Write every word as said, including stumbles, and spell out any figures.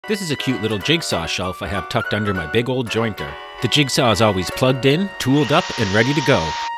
This is a cute little jigsaw shelf I have tucked under my big old jointer. The jigsaw is always plugged in, tooled up, and ready to go.